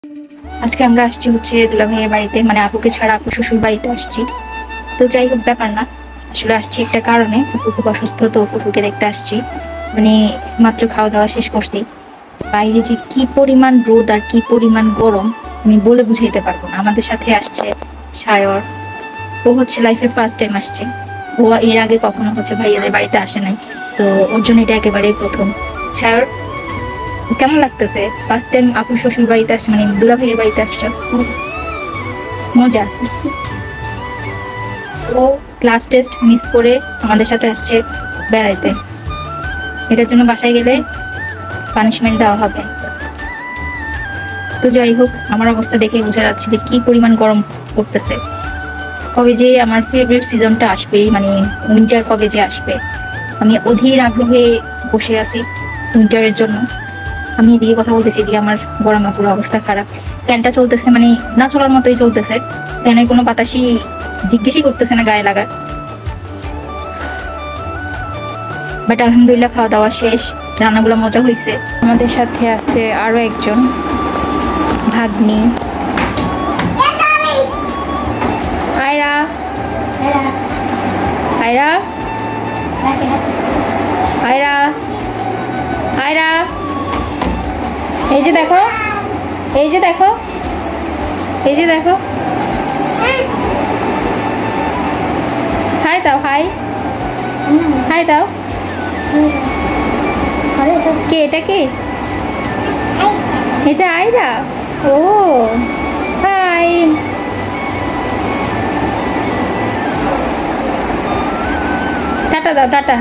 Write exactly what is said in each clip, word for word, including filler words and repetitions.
আজকে আমরা আসছি হচ্ছে দুলা ভাইয়ের বাড়িতে, মানে আপুকে ছাড়া আপু শ্বশুর বাড়িতে আসছি। তো যাই হোক, ব্যাপার না, আসলে আসছি একটা কারণে। ফুফু খুব অসুস্থ, তো ফুফুকে দেখতে আসছি। মানে মাত্র খাওয়া দাওয়া শেষ করছি। বাইরে যে কি পরিমাণ রোদ আর কি পরিমাণ গরম আমি বলে বুঝাইতে পারবো না। আমাদের সাথে আসছে সায়র, ও হচ্ছে লাইফের ফার্স্ট টাইম আসছে। ও এর আগে কখনো হচ্ছে ভাইয়াদের বাড়িতে আসে নাই, তো ওর জন্য এটা একেবারেই প্রথম। সায়র, কেমন লাগতেছে ফার্স্ট টাইম আপুর শ্বশুর বাড়িতে আসছে, মানে দুলা ভাইয়ের বাড়িতে আসছে? মজা। ও ক্লাস টেস্ট মিস করে আমাদের সাথে আসছে বেড়াইতে। এটার জন্য বাসায় গেলে পানিশমেন্ট দেওয়া হবে। তো যাই হোক, আমার অবস্থা দেখে বোঝা যাচ্ছে যে কি পরিমাণ গরম পড়তেছে। কবে যে আমার ফেভারিট সিজনটা আসবে, মানে উইন্টার কবে যে আসবে, আমি অধীর আগ্রহে বসে আছি উইন্টারের জন্য। আমি এদিকে কথা বলতেছি, এদিকে আমার গরমে পুরো অবস্থা খারাপ। ফ্যানটা চলতেছে, মানে না চলার মতোই চলতেছে। ফ্যানের কোনো বাতাসই জিজ্ঞেসই করতেছে না গায়ে লাগার। বাট আলহামদুলিল্লাহ খাওয়া দাওয়া শেষ, রান্নাগুলো মজা হয়েছে। আমাদের সাথে আছে আরো একজন ভাগ্নি, আয়রা। আয়রা আয়রা আয়রা এই যে দেখো, এই যে দেখো, এই যে দেখো। হাই দাও, হাই হাই দাও। কে এটা? কে এটা? আয়রা। ও হাই। টাটা দাও, টাটা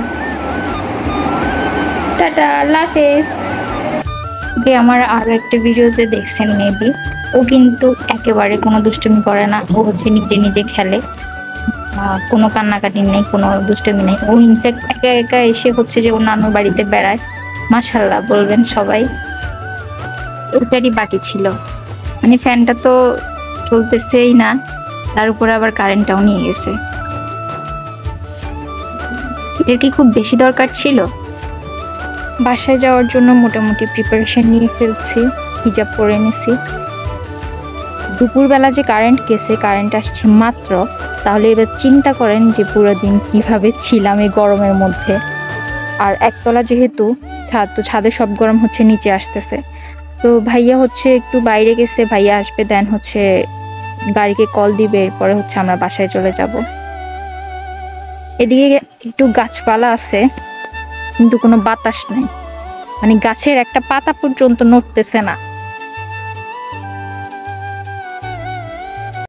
টাটা, আল্লাহ হাফেজ। আমার আরো একটা ভিডিওতে দেখছেন মেবি, ও কিন্তু একেবারে কোনো দুষ্টুমি করে না। ও হচ্ছে নিজে নিজে খেলে, কোনো কান্নাকাটি নেই, কোনো দুষ্টুমি নেই। ও ইনফ্যাক্ট একা একা এসে হচ্ছে যে ওর নানুর বাড়িতে বেড়ায়। মাশাআল্লাহ বলবেন সবাই। ওটারই বাকি ছিল, মানে ফ্যানটা তো চলতেছেই না, তার উপরে আবার কারেন্টটাও নিয়ে গেছে। এর কি খুব বেশি দরকার ছিল? বাসায় যাওয়ার জন্য মোটামুটি প্রিপারেশন নিয়ে ফেলছি, হিজাব পরে নিছি। দুপুরবেলা যে কারেন্ট গেছে, কারেন্ট আসছে মাত্র, তাহলে এবার চিন্তা করেন যে পুরো দিন কিভাবে ছিলাম এই গরমের মধ্যে। আর একতলা যেহেতু ছাদ, তো ছাদে সব গরম হচ্ছে নিচে আসতেছে। তো ভাইয়া হচ্ছে একটু বাইরে গেছে, ভাইয়া আসবে, দেন হচ্ছে গাড়িকে কল দিবে, এরপরে হচ্ছে আমরা বাসায় চলে যাব। এদিকে একটু গাছপালা আছে কিন্তু কোনো বাতাস নেই, মানে গাছের একটা পাতা পর্যন্ত নড়তেছে না।